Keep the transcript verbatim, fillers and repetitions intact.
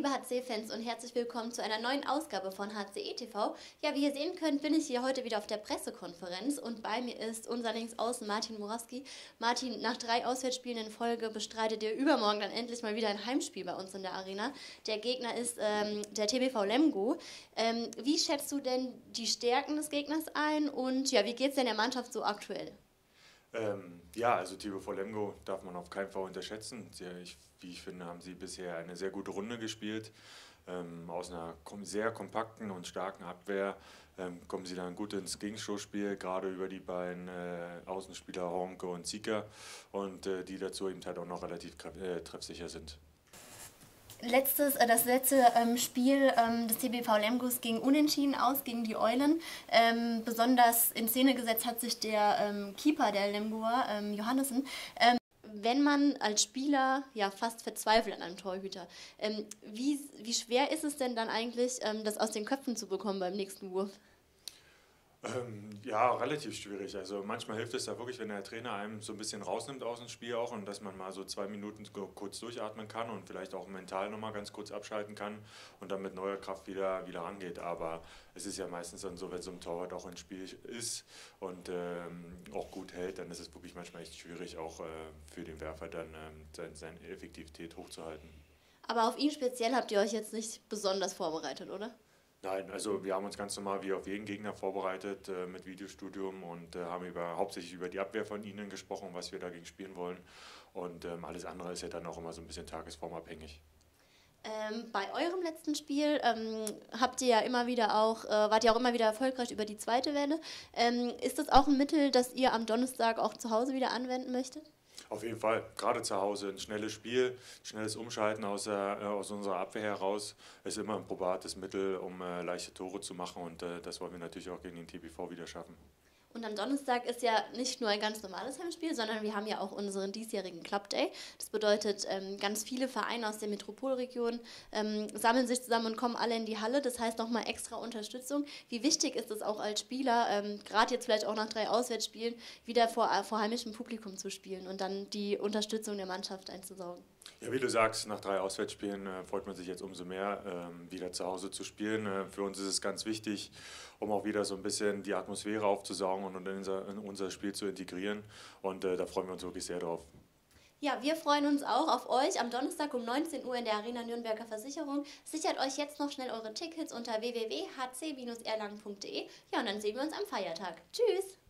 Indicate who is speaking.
Speaker 1: liebe H C-Fans und herzlich willkommen zu einer neuen Ausgabe von H C E T V. Ja, wie ihr sehen könnt, bin ich hier heute wieder auf der Pressekonferenz und bei mir ist unser Linksaußen Martin Morawski. Martin, nach drei Auswärtsspielen in Folge bestreitet ihr übermorgen dann endlich mal wieder ein Heimspiel bei uns in der Arena. Der Gegner ist ähm, der T B V Lemgo. Ähm, wie schätzt du denn die Stärken des Gegners ein und ja, wie geht es denn der Mannschaft so aktuell?
Speaker 2: Ähm, ja, also T B V Lemgo darf man auf keinen Fall unterschätzen. Sehr, ich, wie ich finde, haben sie bisher eine sehr gute Runde gespielt. Ähm, aus einer kom sehr kompakten und starken Abwehr ähm, kommen sie dann gut ins Gegenstoßspiel, gerade über die beiden äh, Außenspieler Honke und Zieker und äh, die dazu eben halt auch noch relativ äh, treffsicher sind.
Speaker 1: Letztes, äh, das letzte ähm, Spiel ähm, des T B V Lemgos ging unentschieden aus gegen die Eulen. Ähm, besonders in Szene gesetzt hat sich der ähm, Keeper der Lemgoer, ähm, Johannessen. Ähm, wenn man als Spieler ja fast verzweifelt an einem Torhüter, ähm, wie, wie schwer ist es denn dann eigentlich, ähm, das aus den Köpfen zu bekommen beim nächsten Wurf?
Speaker 2: Ähm, ja, relativ schwierig. Also manchmal hilft es da wirklich, wenn der Trainer einem so ein bisschen rausnimmt aus dem Spiel auch und dass man mal so zwei Minuten kurz durchatmen kann und vielleicht auch mental nochmal ganz kurz abschalten kann und dann mit neuer Kraft wieder, wieder rangeht. Aber es ist ja meistens dann so, wenn so ein Torwart auch ins Spiel ist und ähm, auch gut hält, dann ist es wirklich manchmal echt schwierig, auch äh, für den Werfer dann ähm, seine, seine Effektivität hochzuhalten.
Speaker 1: Aber auf ihn speziell habt ihr euch jetzt nicht besonders vorbereitet, oder?
Speaker 2: Nein, also wir haben uns ganz normal wie auf jeden Gegner vorbereitet äh, mit Videostudium und äh, haben über, hauptsächlich über die Abwehr von ihnen gesprochen, was wir dagegen spielen wollen. Und ähm, alles andere ist ja dann auch immer so ein bisschen tagesformabhängig.
Speaker 1: Ähm, bei eurem letzten Spiel ähm, habt ihr ja immer wieder auch, äh, wart ihr auch immer wieder erfolgreich über die zweite Welle. Ähm, ist das auch ein Mittel, das ihr am Donnerstag auch zu Hause wieder anwenden möchtet?
Speaker 2: Auf jeden Fall, gerade zu Hause ein schnelles Spiel, schnelles Umschalten aus, der, äh, aus unserer Abwehr heraus ist immer ein probates Mittel, um äh, leichte Tore zu machen und äh, das wollen wir natürlich auch gegen den T B V wieder schaffen.
Speaker 1: Und am Donnerstag ist ja nicht nur ein ganz normales Heimspiel, sondern wir haben ja auch unseren diesjährigen Club Day. Das bedeutet, ähm, ganz viele Vereine aus der Metropolregion ähm, sammeln sich zusammen und kommen alle in die Halle. Das heißt nochmal extra Unterstützung. Wie wichtig ist es auch als Spieler, ähm, gerade jetzt vielleicht auch nach drei Auswärtsspielen, wieder vor, äh, vor heimischem Publikum zu spielen und dann die Unterstützung der Mannschaft einzusaugen?
Speaker 2: Ja, wie du sagst, nach drei Auswärtsspielen äh, freut man sich jetzt umso mehr, ähm, wieder zu Hause zu spielen. Äh, für uns ist es ganz wichtig, um auch wieder so ein bisschen die Atmosphäre aufzusaugen und in unser, in unser Spiel zu integrieren. Und äh, da freuen wir uns wirklich sehr drauf.
Speaker 1: Ja, wir freuen uns auch auf euch am Donnerstag um neunzehn Uhr in der Arena Nürnberger Versicherung. Sichert euch jetzt noch schnell eure Tickets unter w w w punkt h c erlangen punkt d e. Ja, und dann sehen wir uns am Feiertag. Tschüss!